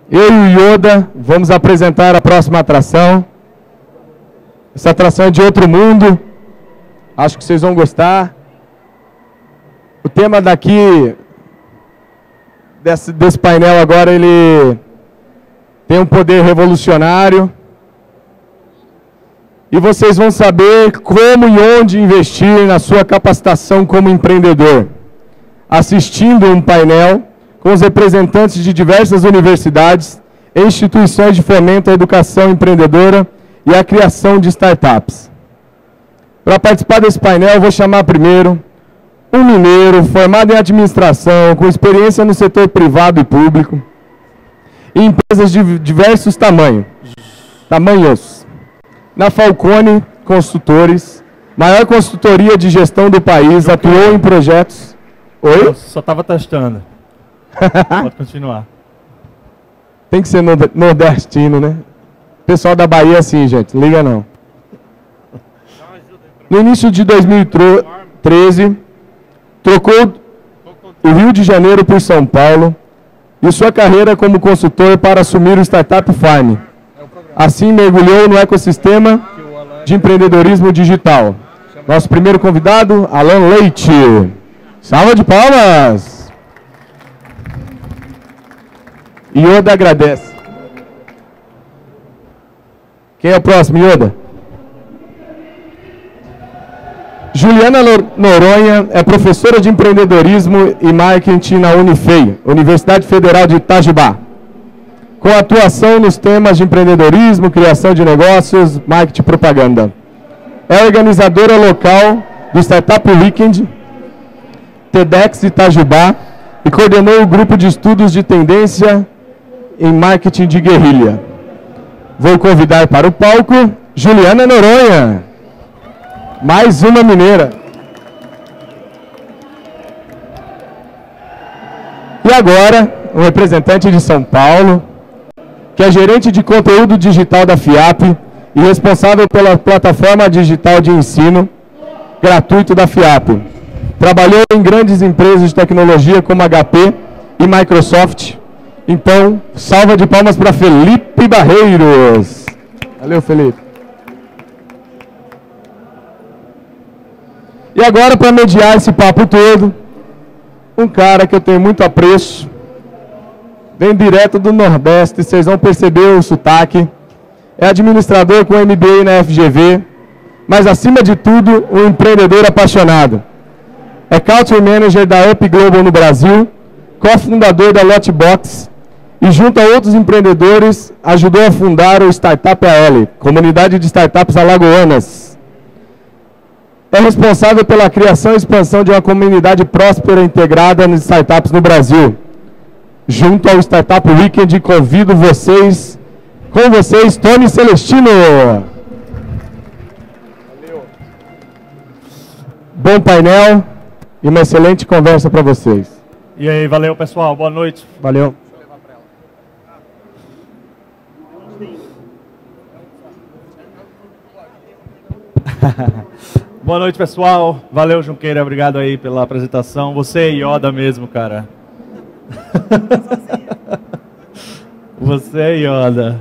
Eu e o Yoda vamos apresentar a próxima atração. Essa atração é de outro mundo. Acho que vocês vão gostar. O tema daqui, desse painel agora, ele tem um poder revolucionário. E vocês vão saber como e onde investir na sua capacitação como empreendedor, assistindo um painel com os representantes de diversas universidades e instituições de fomento à educação empreendedora e à criação de startups. Para participar desse painel, eu vou chamar primeiro um mineiro formado em administração, com experiência no setor privado e público, em empresas de diversos tamanhos. Na Falcone Consultores, maior consultoria de gestão do país, atuou em projetos... Oi? Eu só estava testando. Pode continuar. Tem que ser nordestino, né? Pessoal da Bahia, assim, gente, liga não. No início de 2013, trocou o Rio de Janeiro por São Paulo e sua carreira como consultor para assumir o Startup Farm. Assim, mergulhou no ecossistema de empreendedorismo digital. Nosso primeiro convidado, Alan Leite. Salva de palmas! Yoda agradece. Quem é o próximo, Yoda? Juliana Noronha é professora de empreendedorismo e marketing na Unifei, Universidade Federal de Itajubá, com atuação nos temas de empreendedorismo, criação de negócios, marketing e propaganda. É organizadora local do Startup Weekend, TEDx Itajubá, e coordenou o grupo de estudos de tendência em marketing de guerrilha. Vou convidar para o palco Juliana Noronha, mais uma mineira. E agora, um representante de São Paulo, que é gerente de conteúdo digital da FIAP e responsável pela plataforma digital de ensino gratuito da FIAP. Trabalhou em grandes empresas de tecnologia como HP e Microsoft. Então, salva de palmas para Felipe Barreiros. Valeu, Felipe. E agora, para mediar esse papo todo, um cara que eu tenho muito apreço, vem direto do Nordeste, vocês vão perceber o sotaque, é administrador com MBA na FGV, mas acima de tudo, um empreendedor apaixonado. É Country Manager da Up Global no Brasil, cofundador da Lotbox e, junto a outros empreendedores, ajudou a fundar o Startup AL, Comunidade de Startups Alagoanas. É responsável pela criação e expansão de uma comunidade próspera e integrada nas startups no Brasil. Junto ao Startup Weekend, convido vocês, com vocês, Tony Celestino. Valeu. Bom painel e uma excelente conversa para vocês. E aí, valeu pessoal, boa noite. Valeu. Boa noite, pessoal. Valeu, Junqueira. Obrigado aí pela apresentação. Você é Yoda mesmo, cara. Você é Yoda.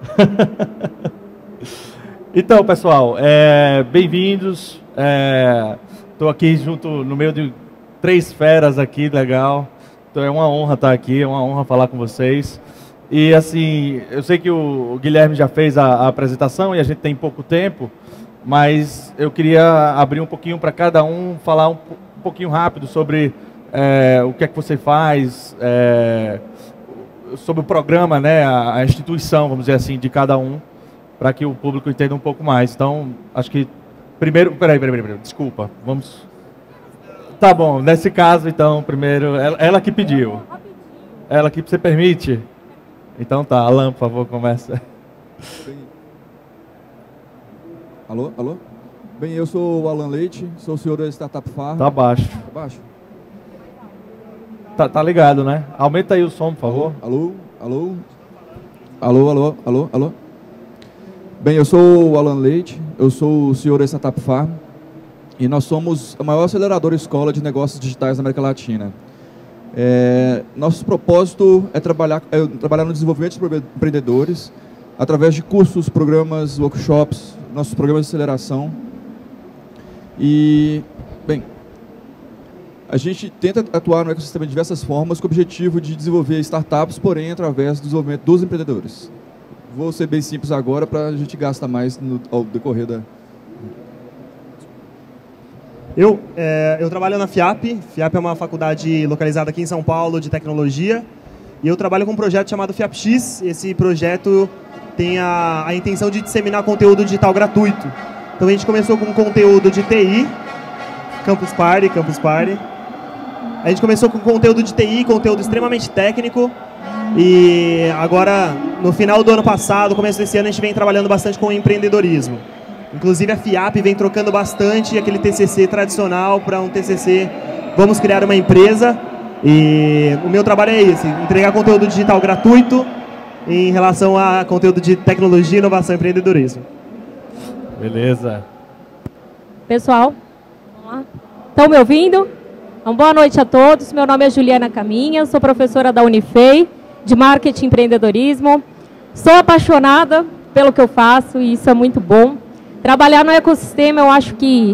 Então, pessoal, bem-vindos. Estou aqui junto, no meio de 3 feras aqui, legal. Então é uma honra estar aqui, é uma honra falar com vocês. E assim, eu sei que o Guilherme já fez a apresentação e a gente tem pouco tempo, mas eu queria abrir um pouquinho para cada um, falar um pouquinho rápido sobre o que é que você faz, sobre o programa, né, a instituição, vamos dizer assim, de cada um, para que o público entenda um pouco mais. Então, acho que primeiro... Peraí, desculpa, vamos... Tá bom, nesse caso, então, primeiro, ela que pediu. Ela que você permite? Então tá, Alan, por favor, começa. Alô? Alô? Bem, eu sou o Alan Leite, sou o senhor da Startup Farm. Tá baixo. Tá baixo? Tá ligado, né? Aumenta aí o som, por favor. Alô? Alô? Alô, alô, alô, alô? Bem, eu sou o Alan Leite, eu sou o senhor da Startup Farm e nós somos a maior aceleradora escola de negócios digitais da América Latina. Nosso propósito é trabalhar no desenvolvimento de empreendedores através de cursos, programas, workshops, nossos programas de aceleração. E, bem, a gente tenta atuar no ecossistema de diversas formas com o objetivo de desenvolver startups, porém através do desenvolvimento dos empreendedores. Vou ser bem simples agora para a gente gastar mais ao decorrer da... Eu trabalho na FIAP. FIAP é uma faculdade localizada aqui em São Paulo de tecnologia. E eu trabalho com um projeto chamado FIAPX. Esse projeto tem a intenção de disseminar conteúdo digital gratuito. Então a gente começou com conteúdo de TI, Campus Party. A gente começou com conteúdo de TI, conteúdo extremamente técnico. E agora, no final do ano passado, começo desse ano, a gente vem trabalhando bastante com empreendedorismo. Inclusive a FIAP vem trocando bastante aquele TCC tradicional para um TCC vamos criar uma empresa. E o meu trabalho é esse, entregar conteúdo digital gratuito em relação a conteúdo de tecnologia, inovação e empreendedorismo. Beleza. Pessoal, vamos lá. Estão me ouvindo? Então, boa noite a todos. Meu nome é Juliana Caminha, sou professora da Unifei, de Marketing e Empreendedorismo. Sou apaixonada pelo que eu faço e isso é muito bom. Trabalhar no ecossistema, eu acho que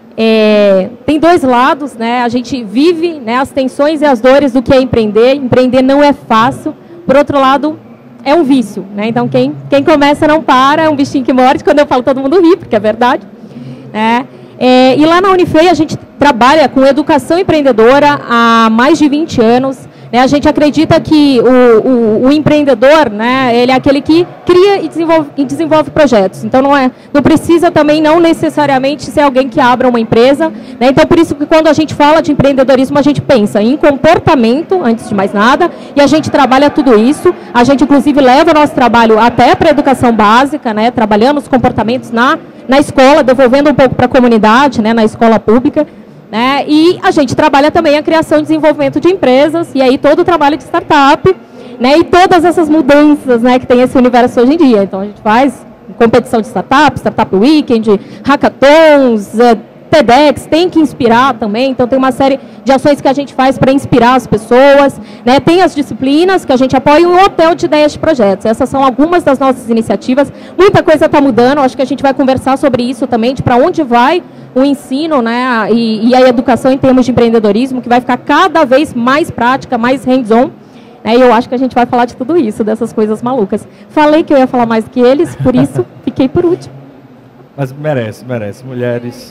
tem dois lados, né? A gente vive, né, as tensões e as dores do que é empreender. Empreender não é fácil. Por outro lado, é um vício, né? Então, quem começa não para, é um bichinho que morde. Quando eu falo, todo mundo ri, porque é verdade. Né? E lá na Unifei, a gente trabalha com educação empreendedora há mais de 20 anos. Né? A gente acredita que o empreendedor, né, ele é aquele que cria e desenvolve projetos. Então, não precisa também, não necessariamente, ser alguém que abra uma empresa. Né? Então, por isso que quando a gente fala de empreendedorismo, a gente pensa em comportamento, antes de mais nada, e a gente trabalha tudo isso. A gente, inclusive, leva o nosso trabalho até para a educação básica, né, trabalhando os comportamentos na escola, devolvendo um pouco para a comunidade, né, na escola pública. Né? E a gente trabalha também a criação e desenvolvimento de empresas, e aí todo o trabalho de startup, né? E todas essas mudanças, né, que tem esse universo hoje em dia. Então a gente faz competição de Startup Weekend, hackathons, TEDx, tem que inspirar também, então tem uma série de ações que a gente faz para inspirar as pessoas, né? Tem as disciplinas que a gente apoia e um hotel de ideias de projetos. Essas são algumas das nossas iniciativas. Muita coisa está mudando, acho que a gente vai conversar sobre isso também, de para onde vai o ensino, né, e a educação em termos de empreendedorismo, que vai ficar cada vez mais prática, mais hands-on. E eu acho que a gente vai falar de tudo isso, dessas coisas malucas. Falei que eu ia falar mais do que eles, por isso fiquei por último. Mas merece, mulheres.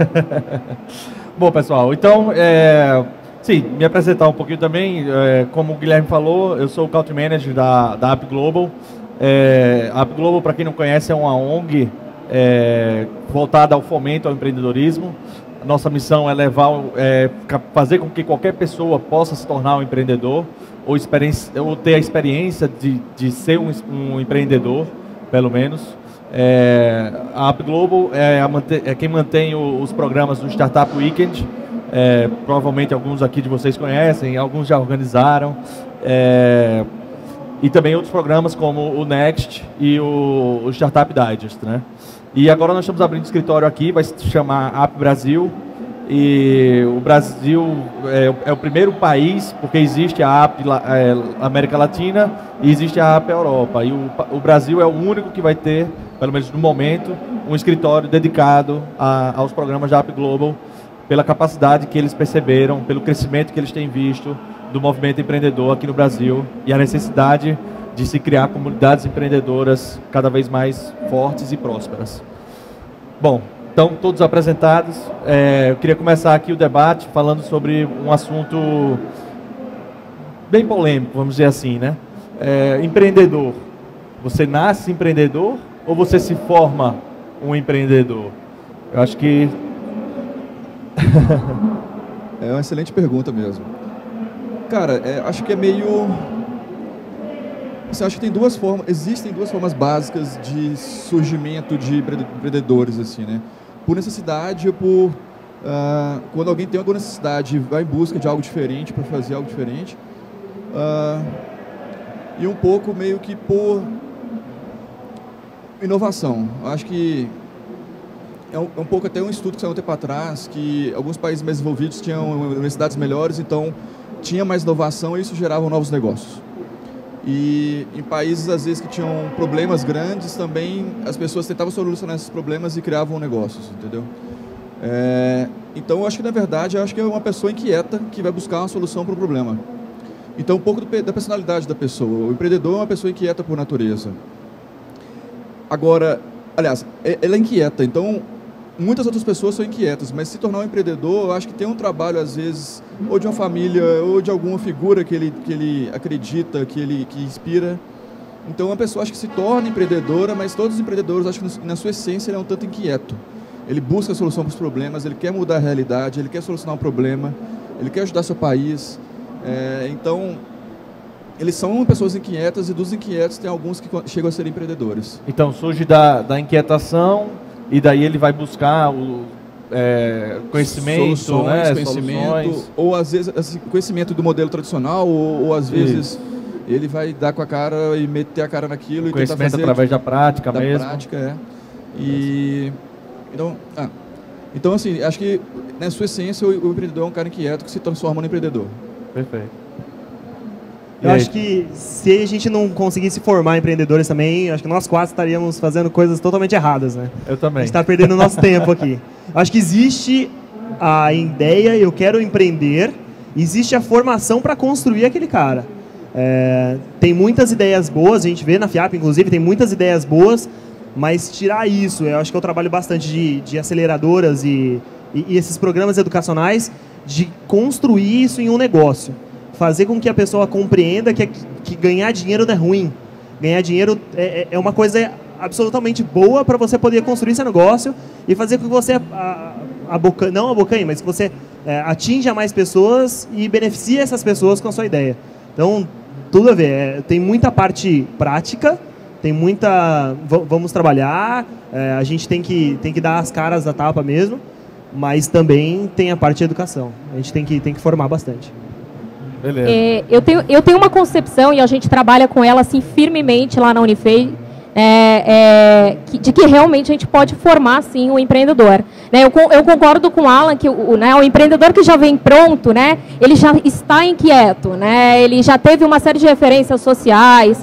Bom, pessoal, então, sim, me apresentar um pouquinho também. Como o Guilherme falou, eu sou o Country Manager da App Global. A App Global, para quem não conhece, é uma ONG voltada ao fomento ao empreendedorismo. A nossa missão é fazer com que qualquer pessoa possa se tornar um empreendedor ou ter a experiência de ser um empreendedor, pelo menos. A App Global é quem mantém os programas do Startup Weekend. Provavelmente alguns aqui de vocês conhecem, alguns já organizaram. E também outros programas como o Next e o Startup Digest, né? E agora nós estamos abrindo escritório aqui, vai se chamar App Brasil. E o Brasil é o primeiro país, porque existe a App América Latina e existe a App Europa. E o Brasil é o único que vai ter, pelo menos no momento, um escritório dedicado aos programas da App Global, pela capacidade que eles perceberam, pelo crescimento que eles têm visto do movimento empreendedor aqui no Brasil e a necessidade de se criar comunidades empreendedoras cada vez mais fortes e prósperas. Bom, então, todos apresentados, eu queria começar aqui o debate falando sobre um assunto bem polêmico, vamos dizer assim, né? Empreendedor. Você nasce empreendedor ou você se forma um empreendedor? Eu acho que... É uma excelente pergunta mesmo. Cara, acho que é meio... Assim, acho que tem existem duas formas básicas de surgimento de empreendedores, assim, né? Por necessidade ou por... quando alguém tem alguma necessidade, vai em busca de algo diferente, para fazer algo diferente. E um pouco meio que por inovação. Acho que é um pouco até um estudo que saiu um tempo atrás, que alguns países mais desenvolvidos tinham universidades melhores, então tinha mais inovação e isso gerava novos negócios. E em países, às vezes, que tinham problemas grandes, também as pessoas tentavam solucionar esses problemas e criavam negócios, entendeu? Então, eu acho que, na verdade, é uma pessoa inquieta que vai buscar uma solução para o problema. Então, um pouco da personalidade da pessoa. O empreendedor é uma pessoa inquieta por natureza. Agora, aliás, ela é inquieta, então muitas outras pessoas são inquietas, mas se tornar um empreendedor, eu acho que tem um trabalho, às vezes, ou de uma família, ou de alguma figura que ele acredita, que inspira. Então, uma pessoa acho que se torna empreendedora, mas todos os empreendedores, acho que na sua essência, ele é um tanto inquieto. Ele busca a solução para os problemas, ele quer mudar a realidade, ele quer solucionar um problema, ele quer ajudar seu país. Então, eles são pessoas inquietas e dos inquietos tem alguns que chegam a ser empreendedores. Então, surge da inquietação e daí ele vai buscar o conhecimento, soluções, conhecimento, ou às vezes assim, conhecimento do modelo tradicional, ou às vezes ele vai dar com a cara e meter a cara naquilo e tentar fazer... Conhecimento através da prática mesmo. Da prática, Então, assim, acho que na sua essência o empreendedor é um cara inquieto que se transforma no empreendedor. Perfeito. Eu acho que se a gente não conseguisse formar empreendedores também, acho que nós 4 estaríamos fazendo coisas totalmente erradas, né? Eu também. A gente está perdendo o nosso tempo aqui. Acho que existe a ideia, eu quero empreender, existe a formação para construir aquele cara. Tem muitas ideias boas, a gente vê na FIAP, inclusive, tem muitas ideias boas, mas tirar isso, eu acho que eu trabalho bastante de aceleradoras e esses programas educacionais, de construir isso em um negócio. Fazer com que a pessoa compreenda que ganhar dinheiro não é ruim. Ganhar dinheiro é uma coisa absolutamente boa para você poder construir seu negócio e fazer com que você, não abocanhe, mas que você atinja mais pessoas e beneficie essas pessoas com a sua ideia. Então, tudo a ver. Tem muita parte prática, tem muita... Vamos trabalhar, a gente tem que dar as caras da tapa mesmo, mas também tem a parte de educação. A gente tem que formar bastante. Beleza. Eu tenho uma concepção, e a gente trabalha com ela assim, firmemente lá na Unifei, de que realmente a gente pode formar sim o empreendedor. Eu concordo com o Alan que o empreendedor que já vem pronto, ele já está inquieto, ele já teve uma série de referências sociais,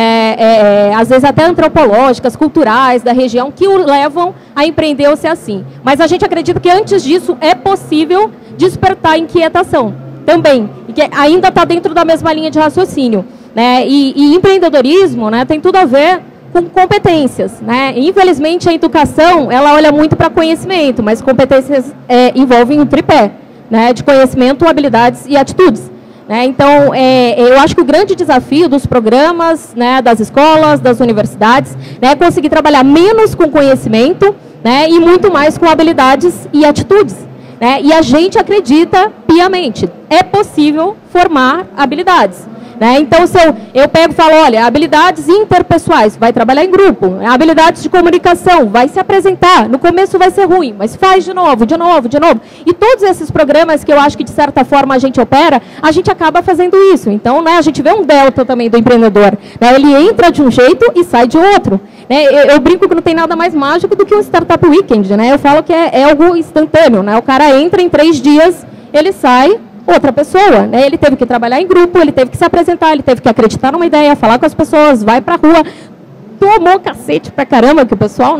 às vezes até antropológicas, culturais da região, que o levam a empreender ou ser assim. Mas a gente acredita que antes disso é possível despertar inquietação também, e que ainda está dentro da mesma linha de raciocínio. E empreendedorismo tem tudo a ver com competências. Infelizmente, a educação ela olha muito para conhecimento, mas competências envolvem um tripé de conhecimento, habilidades e atitudes. Então, eu acho que o grande desafio dos programas, das escolas, das universidades, é conseguir trabalhar menos com conhecimento e muito mais com habilidades e atitudes. E a gente acredita piamente, é possível formar habilidades. Então, se eu pego e falo, olha, habilidades interpessoais, vai trabalhar em grupo. Habilidades de comunicação, vai se apresentar. No começo vai ser ruim, mas faz de novo, de novo, de novo. E todos esses programas que eu acho que, de certa forma, a gente opera, a gente acaba fazendo isso. Então, a gente vê um delta também do empreendedor. Ele entra de um jeito e sai de outro. Eu brinco que não tem nada mais mágico do que um Startup Weekend. Eu falo que é algo instantâneo. O cara entra em 3 dias, ele sai outra pessoa. Ele teve que trabalhar em grupo, ele teve que se apresentar, ele teve que acreditar numa ideia, falar com as pessoas, vai pra rua. Tomou cacete pra caramba que o pessoal,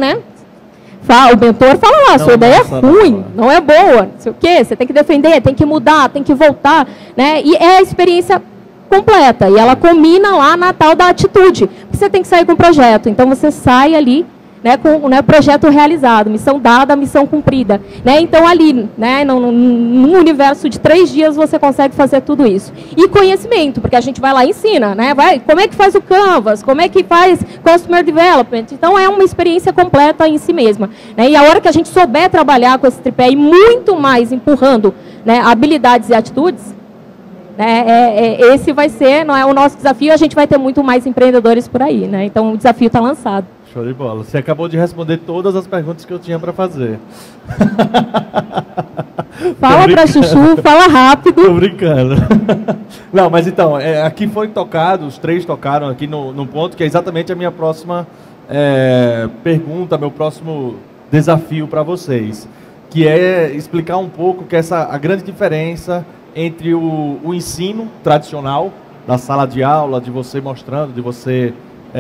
o mentor fala lá, sua ideia é ruim, não é boa, não sei o quê, você tem que defender, tem que mudar, tem que voltar. E é a experiência completa, e ela combina lá na tal da atitude. Você tem que sair com o projeto, então você sai ali com o projeto realizado, missão dada, missão cumprida. Então, ali, num universo de 3 dias, você consegue fazer tudo isso. E conhecimento, porque a gente vai lá e ensina, como é que faz o Canvas, como é que faz Customer Development. Então, é uma experiência completa em si mesma. E a hora que a gente souber trabalhar com esse tripé e muito mais empurrando habilidades e atitudes, esse vai ser o nosso desafio, a gente vai ter muito mais empreendedores por aí. Então, o desafio está lançado. Show de bola. Você acabou de responder todas as perguntas que eu tinha para fazer. Fala para Chuchu, fala rápido. Tô brincando. Não, mas então, aqui foi tocado, os 3 tocaram aqui no ponto que é exatamente a minha próxima pergunta, meu próximo desafio para vocês, que é explicar um pouco que a grande diferença entre o ensino tradicional, da sala de aula, de você mostrando, de você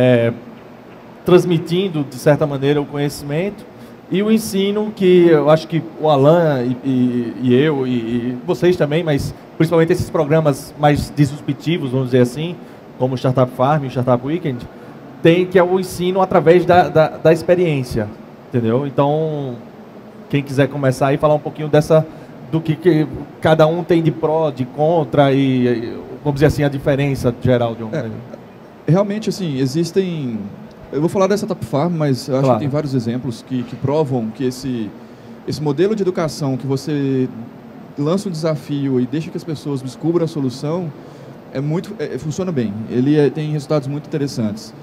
transmitindo, de certa maneira, o conhecimento, e o ensino que eu acho que o Alan e eu, e vocês também, mas principalmente esses programas mais disruptivos, vamos dizer assim, como o Startup Farm e o Startup Weekend, tem, que é o ensino através da experiência, entendeu? Então, quem quiser começar aí, falar um pouquinho do que cada um tem de pró, de contra e, vamos dizer assim, a diferença geral de um. Realmente, assim, existem... Eu vou falar da Startup Farm, mas eu acho que tem vários exemplos que provam que esse modelo de educação que você lança um desafio e deixa que as pessoas descubram a solução, funciona bem. Ele tem resultados muito interessantes.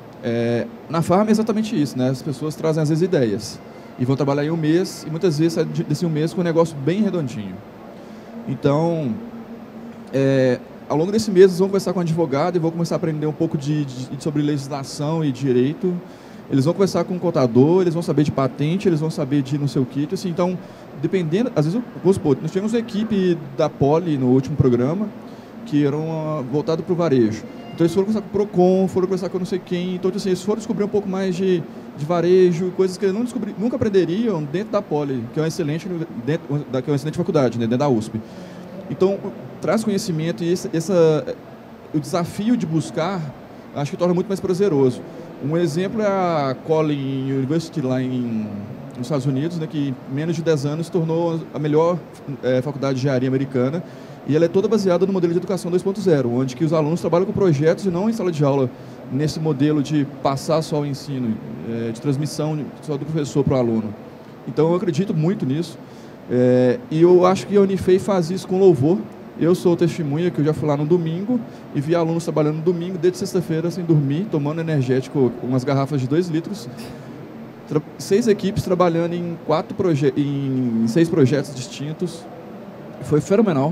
Na Farm é exatamente isso, né? As pessoas trazem às vezes ideias e vão trabalhar em um mês, e muitas vezes desse um mês com um negócio bem redondinho. Então, ao longo desse mês, eles vão conversar com um advogado e vão começar a aprender um pouco sobre legislação e direito. Eles vão conversar com um contador, eles vão saber de patente, eles vão saber de não sei o que. Assim, então, dependendo... Às vezes, vamos supor, nós tivemos uma equipe da Poli no último programa que era voltado para o varejo. Então, eles foram conversar com o Procon, foram conversar com não sei quem. Então, assim, eles foram descobrir um pouco mais de varejo, coisas que eles nunca aprenderiam dentro da Poli, que é uma excelente faculdade, né, dentro da USP. Então, traz conhecimento e o desafio de buscar, acho que torna muito mais prazeroso. Um exemplo é a Collin University, lá nos Estados Unidos, né, que em menos de 10 anos se tornou a melhor faculdade de engenharia americana, e ela é toda baseada no modelo de educação 2.0, onde que os alunos trabalham com projetos e não em sala de aula, nesse modelo de passar só o ensino, de transmissão só do professor para o aluno. Então, eu acredito muito nisso. E eu acho que a Unifei faz isso com louvor. Eu sou testemunha, que eu já fui lá no domingo e vi alunos trabalhando no domingo, desde sexta-feira, sem dormir, tomando energético, umas garrafas de 2 litros. 6 equipes trabalhando em 6 projetos distintos. Foi fenomenal,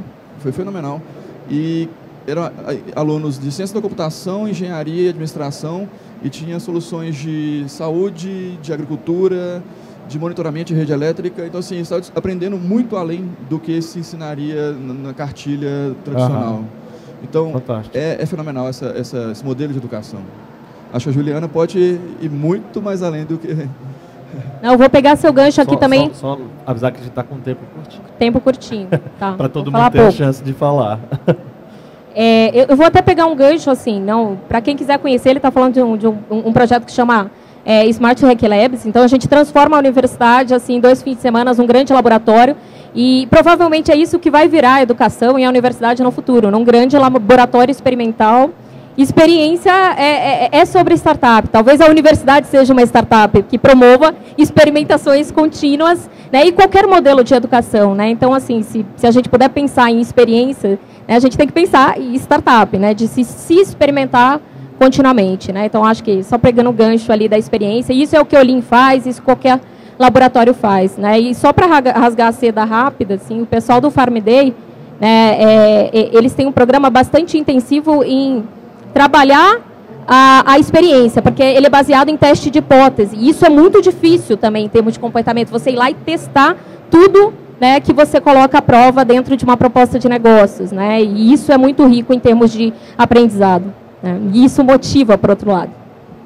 E eram alunos de ciência da computação, engenharia e administração, e tinha soluções de saúde, de agricultura, de monitoramento de rede elétrica. Então, assim, está aprendendo muito além do que se ensinaria na cartilha tradicional. Então, é fenomenal esse modelo de educação. Acho que a Juliana pode ir muito mais além do que... Não, eu vou pegar seu gancho aqui também. Só avisar que a gente está com tempo curtinho. Tempo curtinho, tá. Para todo mundo ter a chance de falar. Eu vou até pegar um gancho, assim, para quem quiser conhecer, ele está falando de um projeto que chama Smart Hack Labs. Então, a gente transforma a universidade, assim, em 2 fins de semana, num grande laboratório. E provavelmente é isso que vai virar a educação e a universidade no futuro, num grande laboratório experimental. Experiência é sobre startup. Talvez a universidade seja uma startup que promova experimentações contínuas, né, e qualquer modelo de educação, né? Então, assim, se a gente puder pensar em experiência, né, a gente tem que pensar em startup, né, de se experimentar continuamente, né? Então, acho que só pegando o gancho ali da experiência, isso é o que o Olin faz, isso qualquer laboratório faz, né? E só para rasgar a seda rápida, assim, o pessoal do Farm Day, né, eles têm um programa bastante intensivo em trabalhar a experiência, porque ele é baseado em teste de hipótese. E isso é muito difícil também em termos de comportamento, você ir lá e testar tudo, né, que você coloca à prova dentro de uma proposta de negócios, né? E isso é muito rico em termos de aprendizado, né? E isso motiva, por outro lado.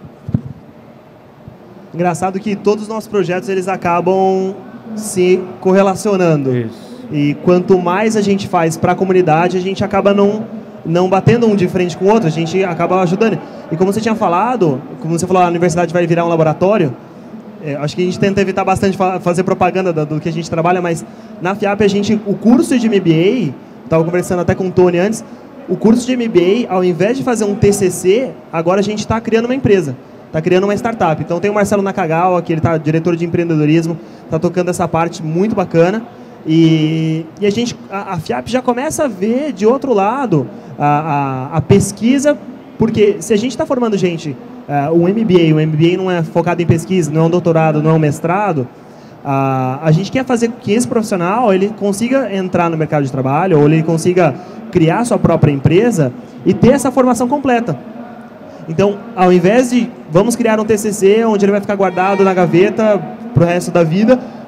Engraçado que todos os nossos projetos eles acabam se correlacionando. Isso. E quanto mais a gente faz para a comunidade, a gente acaba não batendo um de frente com o outro, a gente acaba ajudando. E como você tinha falado, como você falou, a universidade vai virar um laboratório, acho que a gente tenta evitar bastante fazer propaganda do que a gente trabalha, mas na FIAP o curso de MBA, estava conversando até com o Tony antes, o curso de MBA, ao invés de fazer um TCC, agora a gente está criando uma empresa, está criando uma startup. Então tem o Marcelo Nakagawa, que ele está diretor de empreendedorismo, está tocando essa parte muito bacana. E a FIAP já começa a ver de outro lado a pesquisa, porque se a gente está formando gente, o MBA não é focado em pesquisa, não é um doutorado, não é um mestrado, a gente quer fazer que esse profissional ele consiga entrar no mercado de trabalho, ou ele consiga criar sua própria empresa e ter essa formação completa. Então, ao invés de vamos criar um TCC onde ele vai ficar guardado na gaveta para o resto da vida,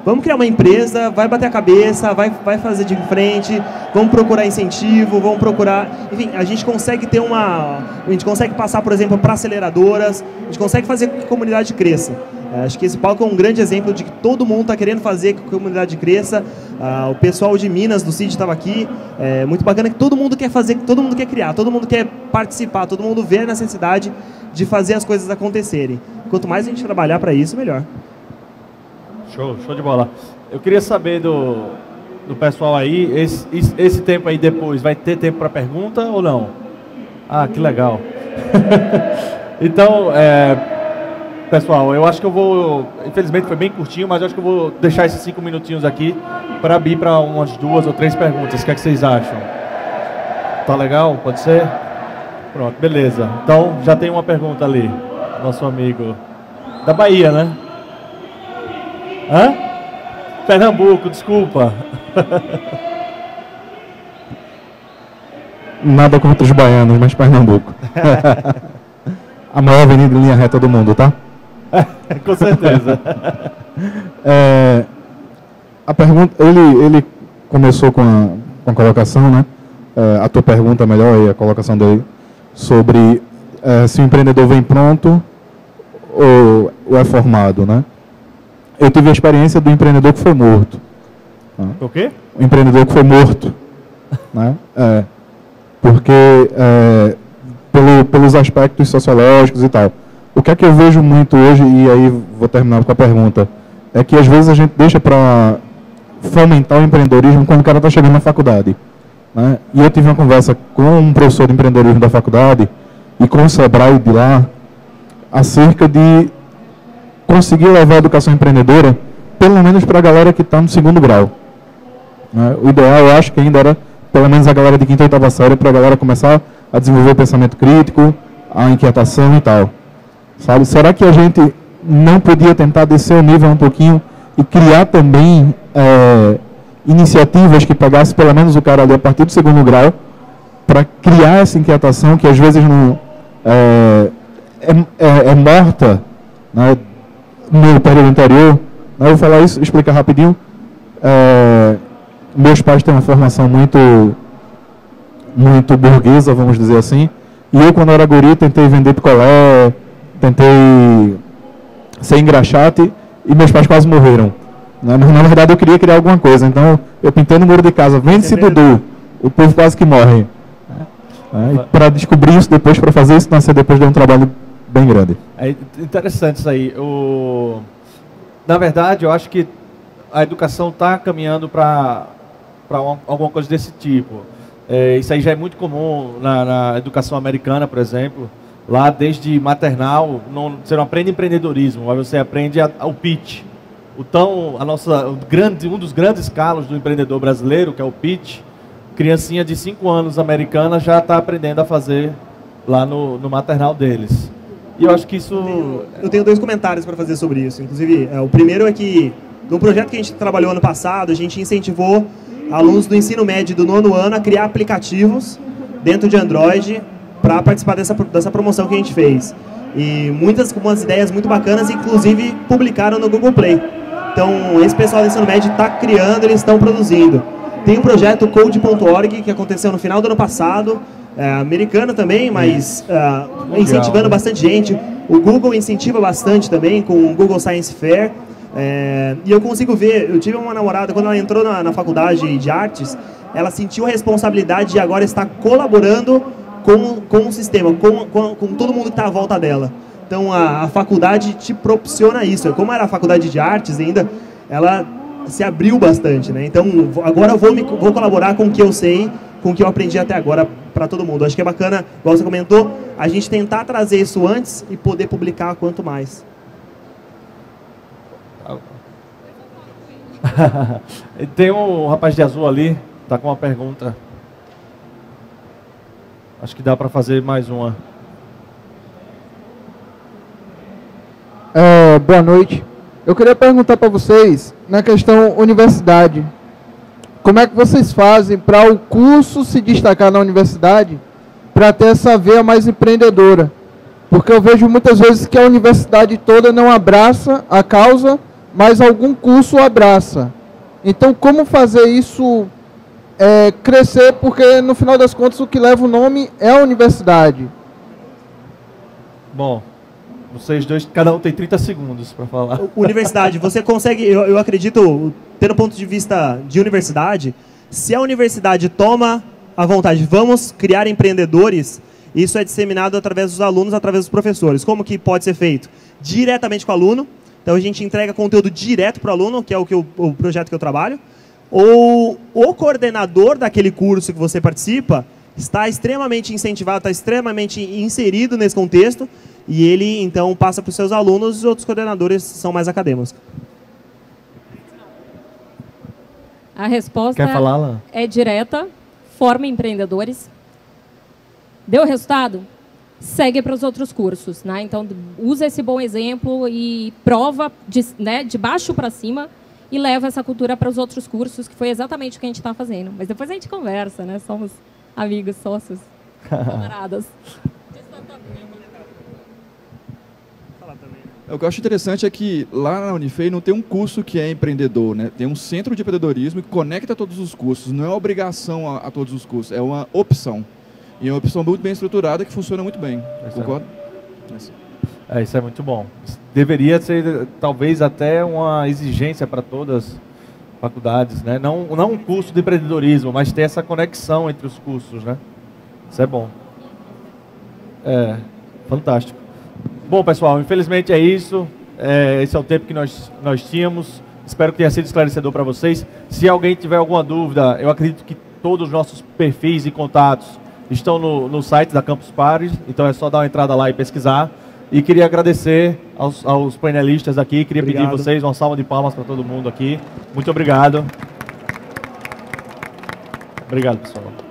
Vamos criar uma empresa, vai bater a cabeça, vai fazer de frente, vamos procurar incentivo, vamos procurar... Enfim, a gente consegue ter a gente consegue passar, por exemplo, para aceleradoras, a gente consegue fazer com que a comunidade cresça. Acho que esse palco é um grande exemplo de que todo mundo está querendo fazer com que a comunidade cresça. O pessoal de Minas, do CID, estava aqui. É muito bacana que todo mundo quer fazer, todo mundo quer criar, todo mundo quer participar, todo mundo vê a necessidade de fazer as coisas acontecerem. Quanto mais a gente trabalhar para isso, melhor. Show de bola. Eu queria saber do pessoal aí, esse tempo aí depois, vai ter tempo para pergunta ou não? Ah, que legal. Então, pessoal, eu acho que eu vou, infelizmente foi bem curtinho, mas eu acho que eu vou deixar esses 5 minutinhos aqui para abrir para umas 2 ou 3 perguntas. O que é que vocês acham? Tá legal? Pode ser? Pronto, beleza. Então, já tem uma pergunta ali. Nosso amigo da Bahia, né? Hã? Pernambuco, desculpa. Nada contra os baianos, mas Pernambuco. A maior avenida em linha reta do mundo, tá? Com certeza. A pergunta, ele começou com a colocação, né? A tua pergunta melhor aí, a colocação dele, sobre se o empreendedor vem pronto ou é formado, né? Eu tive a experiência do empreendedor que foi morto. O quê? O empreendedor que foi morto. Né? Porque, pelos aspectos sociológicos e tal. O que é que eu vejo muito hoje, e aí vou terminar com a pergunta, é que às vezes a gente deixa para fomentar o empreendedorismo quando o cara está chegando na faculdade. Né? E eu tive uma conversa com um professor de empreendedorismo da faculdade e com o Sebrae de lá, acerca de conseguir levar a educação empreendedora, pelo menos para a galera que está no 2º grau. Né? O ideal, eu acho que ainda era, pelo menos a galera de 5ª e 8ª série, para a galera começar a desenvolver o pensamento crítico, a inquietação e tal. Sabe? Será que a gente não podia tentar descer o nível um pouquinho e criar também iniciativas que pegassem pelo menos o cara ali a partir do 2º grau, para criar essa inquietação que às vezes não é morta, né, no período anterior? Eu vou falar isso, explicar rapidinho. Meus pais têm uma formação muito burguesa, vamos dizer assim, e eu, quando era guri, tentei vender picolé, tentei ser engraxate, e meus pais quase morreram. Né? Mas, na verdade, eu queria criar alguma coisa, então eu pintei no muro de casa, vende-se Dudu, o povo quase que morre. E para descobrir isso depois, para fazer isso nascer depois, deu um trabalho bem grande. É interessante isso aí. Na verdade, eu acho que a educação está caminhando para alguma coisa desse tipo. Isso aí já é muito comum na educação americana, por exemplo. Lá, desde maternal, você não aprende empreendedorismo, mas você aprende o pitch. Um dos grandes calos do empreendedor brasileiro, que é o pitch, criancinha de 5 anos americana já está aprendendo a fazer lá no maternal deles. E eu acho que isso... Eu tenho 2 comentários para fazer sobre isso. Inclusive, o primeiro é que, no projeto que a gente trabalhou ano passado, a gente incentivou alunos do ensino médio do 9º ano a criar aplicativos dentro de Android para participar dessa promoção que a gente fez. E umas ideias muito bacanas, inclusive publicaram no Google Play. Então, esse pessoal do ensino médio está criando, eles estão produzindo. Tem um projeto Code.org que aconteceu no final do ano passado, americano também, mas incentivando bastante gente. O Google incentiva bastante também com o Google Science Fair. E eu consigo ver, eu tive uma namorada, quando ela entrou na faculdade de artes, ela sentiu a responsabilidade de agora estar colaborando com o sistema, com todo mundo que está à volta dela. Então a faculdade te proporciona isso. Como era a faculdade de artes ainda, ela se abriu bastante, né? Então agora eu vou colaborar com o que eu sei, com o que eu aprendi até agora para todo mundo. Acho que é bacana, igual você comentou, a gente tentar trazer isso antes e poder publicar quanto mais. Tem um rapaz de azul ali, tá com uma pergunta. Acho que dá para fazer mais uma. Boa noite. Eu queria perguntar para vocês, na questão universidade, como é que vocês fazem para o curso se destacar na universidade, para ter essa veia mais empreendedora? Porque eu vejo muitas vezes que a universidade toda não abraça a causa mas algum curso abraça. Então, como fazer isso crescer? Porque, no final das contas, o que leva o nome é a universidade. Bom, vocês dois, cada um tem 30 segundos para falar. Universidade, você consegue, eu acredito, tendo ponto de vista de universidade, se a universidade toma a vontade, vamos criar empreendedores, isso é disseminado através dos alunos, através dos professores. Como que pode ser feito? Diretamente com o aluno. Então, a gente entrega conteúdo direto para o aluno, que é o projeto que eu trabalho. Ou o coordenador daquele curso que você participa está extremamente incentivado, está extremamente inserido nesse contexto, e ele, então, passa para os seus alunos, e os outros coordenadores são mais acadêmicos. A resposta Quer falar, Alan? é direta, forma empreendedores. Deu resultado? Segue para os outros cursos, né? Então, usa esse bom exemplo e prova de baixo para cima e leva essa cultura para os outros cursos, que foi exatamente o que a gente está fazendo. Mas depois a gente conversa, né? Somos amigos, sócios, camaradas. O que eu acho interessante é que lá na Unifei não tem um curso que é empreendedor, né? Tem um centro de empreendedorismo que conecta todos os cursos. Não é uma obrigação a todos os cursos, é uma opção. E é uma opção muito bem estruturada que funciona muito bem. Concorda? Isso é muito bom. Deveria ser, talvez, até uma exigência para todas as faculdades, né? Não um curso de empreendedorismo, mas ter essa conexão entre os cursos, né? Isso é bom. Fantástico. Bom, pessoal, infelizmente é isso. Esse é o tempo que nós tínhamos. Espero que tenha sido esclarecedor para vocês. Se alguém tiver alguma dúvida, eu acredito que todos os nossos perfis e contatos estão no site da Campus Party, então é só dar uma entrada lá e pesquisar. E queria agradecer aos painelistas aqui, queria pedir vocês uma salva de palmas para todo mundo aqui. Muito obrigado. Obrigado, pessoal.